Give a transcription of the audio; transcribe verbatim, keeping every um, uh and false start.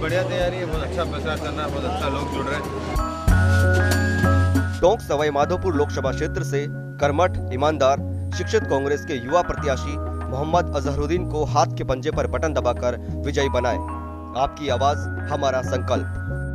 बढ़िया तैयारी है, बहुत अच्छा प्रचार चल रहा है, बहुत अच्छा लोग जुड़ रहे हैं। टोंक सवाई माधोपुर लोकसभा क्षेत्र से कर्मठ, ईमानदार, शिक्षित कांग्रेस के युवा प्रत्याशी मोहम्मद अजहरुद्दीन को हाथ के पंजे पर बटन दबाकर विजयी बनाएं। आपकी आवाज हमारा संकल्प।